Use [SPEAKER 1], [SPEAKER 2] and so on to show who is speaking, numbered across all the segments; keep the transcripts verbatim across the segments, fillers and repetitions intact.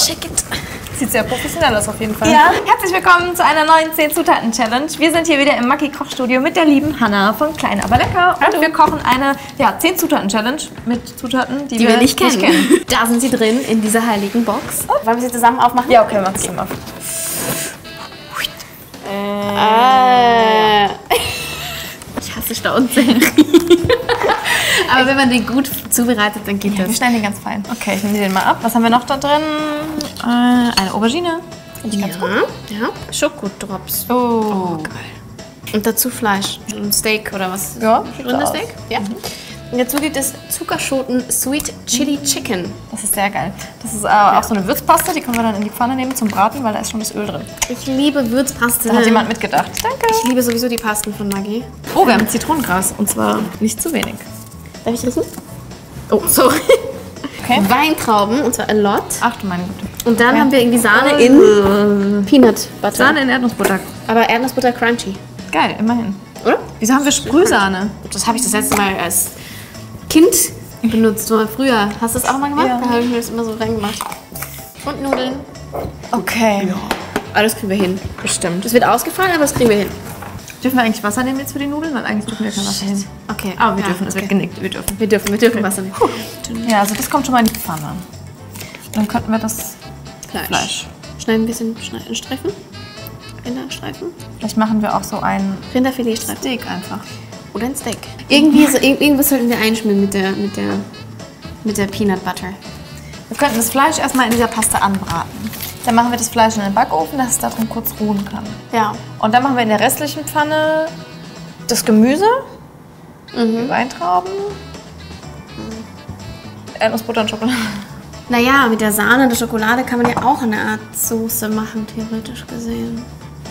[SPEAKER 1] check it.
[SPEAKER 2] Sieht sehr professionell aus auf jeden Fall.
[SPEAKER 1] Ja. Herzlich willkommen zu einer neuen zehn Zutaten Challenge. Wir sind hier wieder im Maki Kochstudio mit der lieben Hanna von Klein aber lecker. Und
[SPEAKER 2] Hallo.
[SPEAKER 1] wir kochen eine ja, zehn Zutaten Challenge mit Zutaten, die,
[SPEAKER 3] Die wir nicht kennen.
[SPEAKER 1] nicht kennen.
[SPEAKER 3] Da sind sie drin, in dieser heiligen Box. Wollen wir sie zusammen aufmachen?
[SPEAKER 1] Ja, okay, mach das mal.
[SPEAKER 3] Äh. Ich hasse Staudensellerie. Aber wenn man den gut zubereitet, dann geht
[SPEAKER 1] Wir
[SPEAKER 3] das.
[SPEAKER 1] schneiden den ganz fein. Okay, ich nehme den mal ab. Was haben wir noch da drin? Äh, eine Aubergine. Finde ich
[SPEAKER 3] Ja,
[SPEAKER 1] ganz gut.
[SPEAKER 3] ja. Schokodrops.
[SPEAKER 1] Oh,
[SPEAKER 3] geil. Und dazu Fleisch. Ein Steak oder was?
[SPEAKER 1] Ja, sieht so
[SPEAKER 3] Rindersteak? Ja. Und dazu gibt es Zuckerschoten Sweet Chili Chicken.
[SPEAKER 1] das ist sehr geil. Das ist äh, auch so eine Würzpaste, die können wir dann in die Pfanne nehmen zum Braten, weil da ist schon das Öl drin.
[SPEAKER 3] Ich liebe Würzpaste.
[SPEAKER 1] Da hat jemand mitgedacht. Danke.
[SPEAKER 3] Ich liebe sowieso die Pasten von Maggi.
[SPEAKER 1] Oh, wir haben Zitronengras und zwar nicht zu wenig.
[SPEAKER 3] Darf ich riechen? Oh, sorry.
[SPEAKER 1] Okay.
[SPEAKER 3] Weintrauben, und zwar a lot.
[SPEAKER 1] Ach du meine Güte.
[SPEAKER 3] Und dann
[SPEAKER 1] Okay.
[SPEAKER 3] haben wir irgendwie Sahne in Peanut Butter.
[SPEAKER 1] Sahne in Erdnussbutter.
[SPEAKER 3] Aber Erdnussbutter crunchy,
[SPEAKER 1] Geil, immerhin.
[SPEAKER 3] oder?
[SPEAKER 1] Wieso haben wir Sprühsahne?
[SPEAKER 3] Das habe ich das letzte Mal als Kind benutzt, so früher. Hast du das auch mal gemacht?
[SPEAKER 1] Ja.
[SPEAKER 3] Da habe ich mir das immer so reingemacht. Und Nudeln.
[SPEAKER 1] Okay.
[SPEAKER 3] Alles kriegen wir hin.
[SPEAKER 1] Bestimmt.
[SPEAKER 3] Das wird ausgefallen, aber das kriegen wir hin.
[SPEAKER 1] Dürfen wir eigentlich Wasser nehmen jetzt für die Nudeln? Weil eigentlich dürfen wir kein Wasser nehmen.
[SPEAKER 3] Okay.
[SPEAKER 1] Aber wir
[SPEAKER 3] ja,
[SPEAKER 1] dürfen, es
[SPEAKER 3] okay.
[SPEAKER 1] wird genickt, wir dürfen.
[SPEAKER 3] Wir dürfen, wir dürfen Wasser nehmen.
[SPEAKER 1] Ja, also das kommt schon mal in die Pfanne. Dann könnten wir das
[SPEAKER 3] Fleisch.
[SPEAKER 1] Fleisch.
[SPEAKER 3] Schneiden ein bisschen schneiden, in Streifen. Rinderstreifen.
[SPEAKER 1] Vielleicht machen wir auch so ein
[SPEAKER 3] Rinderfiletstreifen.
[SPEAKER 1] Steak einfach.
[SPEAKER 3] Oder ein Steak. Irgendwie so, ir- irgendwas sollten wir einschmieren mit der, mit der, mit der Peanut Butter.
[SPEAKER 1] Wir könnten das Fleisch erstmal in dieser Paste anbraten. Dann machen wir das Fleisch in den Backofen, dass es da drin kurz ruhen kann.
[SPEAKER 3] Ja.
[SPEAKER 1] Und dann machen wir in der restlichen Pfanne das Gemüse, die Weintrauben, Erdnussbutter und Schokolade.
[SPEAKER 3] Naja, mit der Sahne und der Schokolade kann man ja auch eine Art Soße machen, theoretisch gesehen.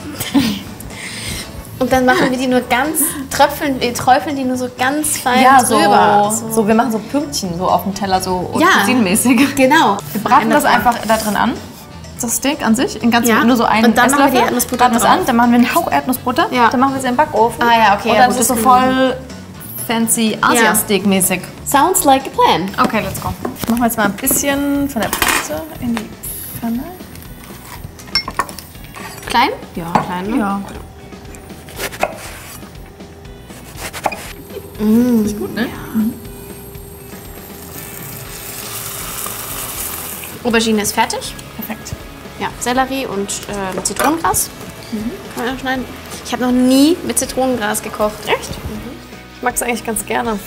[SPEAKER 3] Und dann machen wir die nur ganz, tröpfeln, wir träufeln die nur so ganz fein
[SPEAKER 1] Ja, so,
[SPEAKER 3] drüber.
[SPEAKER 1] so, wir machen so Pünktchen so auf dem Teller, so
[SPEAKER 3] Ja.
[SPEAKER 1] cousinenmäßig.
[SPEAKER 3] Genau.
[SPEAKER 1] Wir braten das einfach da drin an. Das Steak an sich, in ganz
[SPEAKER 3] Ja.
[SPEAKER 1] nur so einen
[SPEAKER 3] Und dann machen wir
[SPEAKER 1] Esslöffel.
[SPEAKER 3] die Erdnussbutter
[SPEAKER 1] braten es
[SPEAKER 3] drauf.
[SPEAKER 1] an, dann machen wir einen Hauch Erdnussbutter,
[SPEAKER 3] Ja.
[SPEAKER 1] dann machen wir es in den Backofen.
[SPEAKER 3] Ah ja, okay,
[SPEAKER 1] Und
[SPEAKER 3] ja,
[SPEAKER 1] dann
[SPEAKER 3] gut,
[SPEAKER 1] ist es
[SPEAKER 3] das
[SPEAKER 1] so
[SPEAKER 3] kriegen wir
[SPEAKER 1] voll fancy Asia-Steak-mäßig.
[SPEAKER 3] Sounds like a plan.
[SPEAKER 1] Okay, let's go. Machen wir jetzt mal ein bisschen von der Paste in die Pfanne.
[SPEAKER 3] Klein? Ja, klein, ne?
[SPEAKER 1] Ja.
[SPEAKER 3] Mm.
[SPEAKER 1] Ist gut, ne?
[SPEAKER 3] Aubergine ist fertig.
[SPEAKER 1] Perfekt.
[SPEAKER 3] Ja, Sellerie und äh, Zitronengras. Kann man ja schneiden. Ich habe noch nie mit Zitronengras gekocht.
[SPEAKER 1] Echt? Ich mag es eigentlich ganz gerne.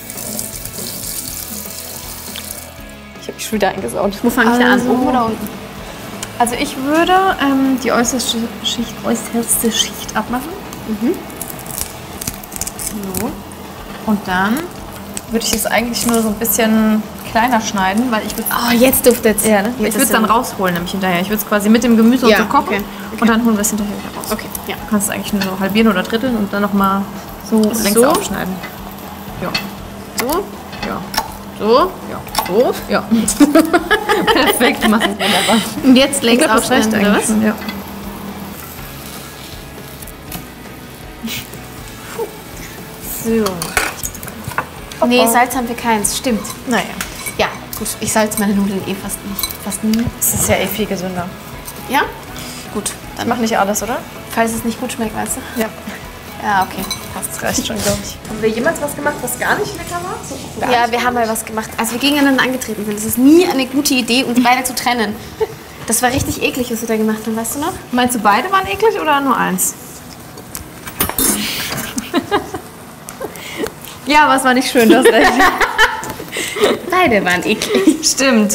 [SPEAKER 1] Ich habe mich schon wieder eingesaut.
[SPEAKER 3] Wo fange ich da an?
[SPEAKER 1] Also-
[SPEAKER 3] Oben oder unten?
[SPEAKER 1] Also ich würde ähm, die äußerste Schicht, äußerste Schicht abmachen. So. Und dann würde ich es eigentlich nur so ein bisschen kleiner schneiden, weil ich würde
[SPEAKER 3] Oh, jetzt duftet's.
[SPEAKER 1] ja, ne?
[SPEAKER 3] Jetzt
[SPEAKER 1] ich würde es
[SPEAKER 3] ist
[SPEAKER 1] dann
[SPEAKER 3] ja-
[SPEAKER 1] rausholen nämlich hinterher. Ich würde es quasi mit dem Gemüse
[SPEAKER 3] Ja,
[SPEAKER 1] und so kochen
[SPEAKER 3] okay, okay.
[SPEAKER 1] und dann holen wir es hinterher wieder raus.
[SPEAKER 3] Okay, ja.
[SPEAKER 1] Du kannst es eigentlich nur so halbieren oder dritteln und dann nochmal so längs
[SPEAKER 3] So?
[SPEAKER 1] aufschneiden. Ja,
[SPEAKER 3] So,
[SPEAKER 1] ja,
[SPEAKER 3] so,
[SPEAKER 1] ja.
[SPEAKER 3] so.
[SPEAKER 1] Ja. Perfekt, du machst es wunderbar.
[SPEAKER 3] Und jetzt längs
[SPEAKER 1] das reicht
[SPEAKER 3] aufschneiden, oder
[SPEAKER 1] eigentlich
[SPEAKER 3] was?
[SPEAKER 1] schon, ja.
[SPEAKER 3] So. Nee, Salz haben wir keins. Stimmt.
[SPEAKER 1] Naja,
[SPEAKER 3] Ja, gut. Ich salze meine Nudeln eh fast nicht. Fast nie.
[SPEAKER 1] das ist ja eh viel gesünder.
[SPEAKER 3] Ja? Gut. Dann
[SPEAKER 1] Mach nicht alles, oder?
[SPEAKER 3] falls es nicht gut schmeckt, weißt du?
[SPEAKER 1] Ja.
[SPEAKER 3] Ja, okay.
[SPEAKER 1] Das reicht schon, glaube ich. Haben wir jemals was gemacht, was gar nicht lecker war? So, gar
[SPEAKER 3] Ja,
[SPEAKER 1] nicht?
[SPEAKER 3] wir haben mal was gemacht. Als wir gegeneinander angetreten sind, es ist nie eine gute Idee, uns beide zu trennen. Das war richtig eklig, was wir da gemacht haben, weißt du noch?
[SPEAKER 1] Meinst du, beide waren eklig oder nur eins? Ja, aber es war nicht schön, das recht.
[SPEAKER 3] Beide waren eklig.
[SPEAKER 1] Stimmt.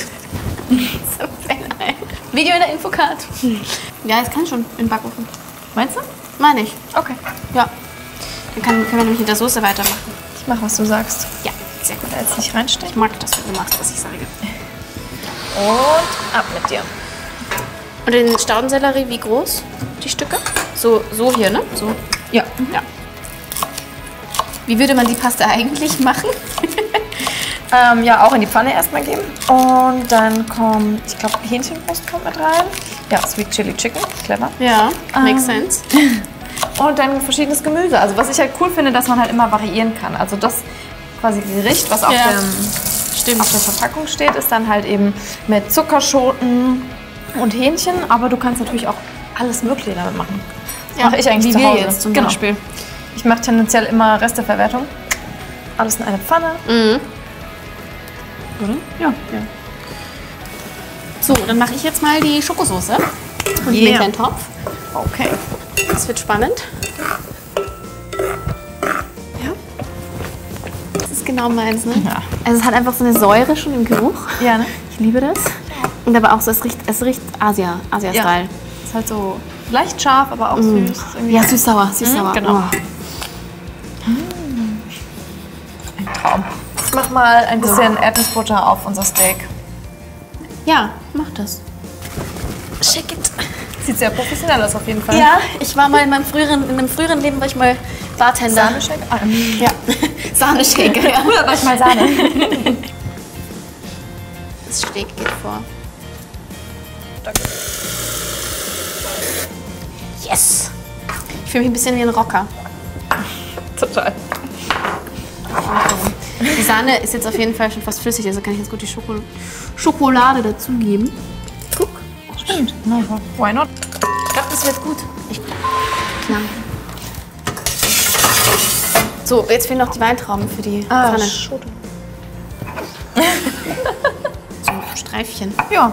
[SPEAKER 3] Video in der Infocard. Ja, es kann schon in den Backofen.
[SPEAKER 1] Meinst du?
[SPEAKER 3] Meine ich.
[SPEAKER 1] Okay.
[SPEAKER 3] Ja. Dann kann, können wir nämlich mit der Soße weitermachen.
[SPEAKER 1] Ich mach, was du sagst.
[SPEAKER 3] Ja, sehr gut.
[SPEAKER 1] Da jetzt nicht reinstecken.
[SPEAKER 3] Ich mag das, wenn du machst, was ich sage.
[SPEAKER 1] Und ab mit dir.
[SPEAKER 3] Und den Staudensellerie, wie groß? Die Stücke? So, so hier, ne? So.
[SPEAKER 1] Ja.
[SPEAKER 3] Ja. Wie würde man die Paste eigentlich machen?
[SPEAKER 1] Ähm, ja, auch in die Pfanne erstmal geben. Und dann kommt, ich glaube, Hähnchenbrust kommt mit rein. Ja, Sweet Chili Chicken. Clever.
[SPEAKER 3] Ja, makes
[SPEAKER 1] Ähm.
[SPEAKER 3] sense.
[SPEAKER 1] Und dann verschiedenes Gemüse. Also was ich halt cool finde, dass man halt immer variieren kann. Also das quasi Gericht, was auf,
[SPEAKER 3] Ja.
[SPEAKER 1] dem,
[SPEAKER 3] Stimmt.
[SPEAKER 1] auf der Verpackung steht, ist dann halt eben mit Zuckerschoten, und Hähnchen, aber du kannst natürlich auch alles Mögliche damit machen. Das
[SPEAKER 3] Ja,
[SPEAKER 1] mache ich eigentlich
[SPEAKER 3] wie
[SPEAKER 1] zu
[SPEAKER 3] wir
[SPEAKER 1] Hause.
[SPEAKER 3] jetzt zum
[SPEAKER 1] genau.
[SPEAKER 3] Beispiel.
[SPEAKER 1] Ich mache tendenziell immer Resteverwertung. Alles in eine Pfanne.
[SPEAKER 3] Mhm.
[SPEAKER 1] Oder? Ja. ja.
[SPEAKER 3] So, dann mache ich jetzt mal die Schokosauce und
[SPEAKER 1] Yeah.
[SPEAKER 3] den kleinen Topf.
[SPEAKER 1] Okay.
[SPEAKER 3] Das wird spannend. Ja. Das ist genau meins, ne?
[SPEAKER 1] Ja.
[SPEAKER 3] Also es hat einfach so eine Säure schon im Geruch.
[SPEAKER 1] Ja, ne?
[SPEAKER 3] Ich liebe das. Und aber auch so, es riecht, es riecht Asia, Asia-Style.
[SPEAKER 1] Ist halt so leicht scharf, aber auch süß. Ist irgendwie
[SPEAKER 3] Ja, süß-sauer, süß-sauer.
[SPEAKER 1] Mhm, genau.
[SPEAKER 3] Oh.
[SPEAKER 1] ein Traum. Ich mach mal ein bisschen Erdnussbutter auf unser Steak.
[SPEAKER 3] Ja, mach das.
[SPEAKER 1] Shake it.
[SPEAKER 2] Sieht sehr professionell aus auf jeden Fall.
[SPEAKER 3] Ja, ich war mal in meinem früheren, in einem früheren Leben war ich mal Bartender.
[SPEAKER 1] Sahne-Shake? Ah,
[SPEAKER 3] Ja, Sahne-Shaker, ja.
[SPEAKER 1] früher war ich mal Sahne.
[SPEAKER 3] Das Steak geht vor.
[SPEAKER 1] Danke.
[SPEAKER 3] Yes! Ich fühle mich ein bisschen wie ein Rocker.
[SPEAKER 1] Total.
[SPEAKER 3] Die Sahne ist jetzt auf jeden Fall schon fast flüssig, also kann ich jetzt gut die Schoko Schokolade dazugeben. Guck.
[SPEAKER 1] Stimmt. No, why not?
[SPEAKER 3] Ich glaube, das wird gut. Ich, klar. So, jetzt fehlen noch die Weintrauben für die Pfanne.
[SPEAKER 1] Schote.
[SPEAKER 3] So ein Streifchen.
[SPEAKER 1] Ja.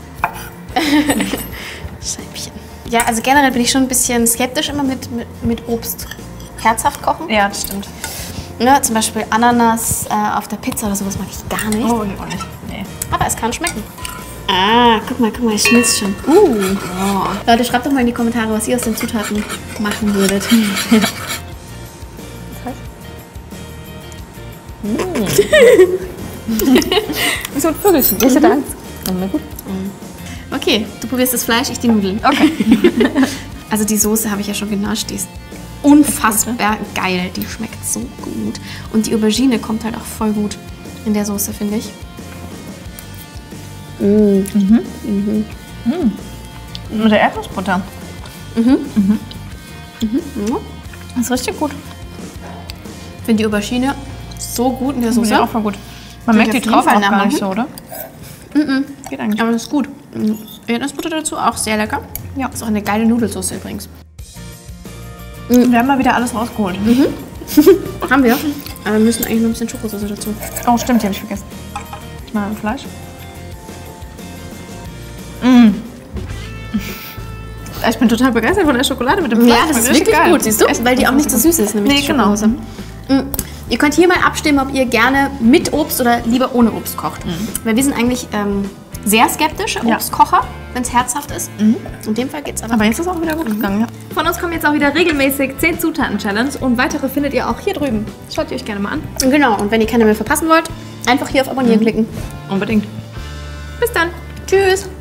[SPEAKER 3] Scheibchen. Ja, also generell bin ich schon ein bisschen skeptisch immer mit, mit, mit Obst herzhaft kochen.
[SPEAKER 1] Ja, das stimmt.
[SPEAKER 3] Ne, zum Beispiel Ananas äh, auf der Pizza oder sowas mag ich gar nicht.
[SPEAKER 1] Oh, ich auch nicht. Nee.
[SPEAKER 3] Aber es kann schmecken. Ah, guck mal, guck mal, ich schmilzt schon. Uh. Oh. Leute, schreibt doch mal in die Kommentare, was ihr aus den Zutaten machen würdet.
[SPEAKER 1] Ja. Das heißt? Wie so ein Vögelchen. Ich hätte Angst. Na gut.
[SPEAKER 3] Okay, du probierst das Fleisch, ich die Nudeln.
[SPEAKER 1] Okay.
[SPEAKER 3] Also die Soße habe ich ja schon genascht, die ist unfassbar geil. Die schmeckt so gut. Und die Aubergine kommt halt auch voll gut in der Soße, finde ich.
[SPEAKER 1] Mit der Erdnussbutter.
[SPEAKER 3] Ja.
[SPEAKER 1] Das ist richtig gut.
[SPEAKER 3] Ich finde die Aubergine so gut in der
[SPEAKER 1] Das ist
[SPEAKER 3] Soße.
[SPEAKER 1] auch voll gut. Man
[SPEAKER 3] Würde
[SPEAKER 1] merkt die
[SPEAKER 3] ich auf jeden
[SPEAKER 1] Trauben
[SPEAKER 3] Fall
[SPEAKER 1] auch gar nicht
[SPEAKER 3] nachmachen.
[SPEAKER 1] so, oder? Geht eigentlich.
[SPEAKER 3] Aber das ist gut. Erdnussbutter dazu, auch sehr lecker.
[SPEAKER 1] Ja.
[SPEAKER 3] Ist auch eine geile Nudelsoße übrigens.
[SPEAKER 1] Wir haben mal wieder alles rausgeholt.
[SPEAKER 3] Haben wir. Aber wir müssen eigentlich noch ein bisschen Schokosauce dazu.
[SPEAKER 1] Oh, stimmt, die habe ich vergessen. Ich mache ein Fleisch. Mm. Ich bin total begeistert von der Schokolade mit dem Fleisch.
[SPEAKER 3] Ja, das ist
[SPEAKER 1] richtig
[SPEAKER 3] wirklich
[SPEAKER 1] geil.
[SPEAKER 3] gut, siehst du?
[SPEAKER 1] Echt
[SPEAKER 3] Weil die auch nicht so süß ist, nämlich
[SPEAKER 1] Nee,
[SPEAKER 3] die
[SPEAKER 1] genau.
[SPEAKER 3] Schokolade. Mhm. Ihr könnt hier mal abstimmen, ob ihr gerne mit Obst oder lieber ohne Obst kocht. Weil wir sind eigentlich ähm, sehr skeptische
[SPEAKER 1] Ja.
[SPEAKER 3] Obstkocher, wenn es herzhaft ist. In dem Fall geht es aber.
[SPEAKER 1] Aber jetzt ist es auch wieder gut gegangen, ja.
[SPEAKER 2] Von uns kommen jetzt auch wieder regelmäßig zehn Zutaten-Challenge und weitere findet ihr auch hier drüben. Schaut ihr euch gerne mal an.
[SPEAKER 3] Genau, und wenn ihr keine mehr verpassen wollt, einfach hier auf Abonnieren klicken.
[SPEAKER 1] Unbedingt.
[SPEAKER 2] Bis dann.
[SPEAKER 3] Tschüss!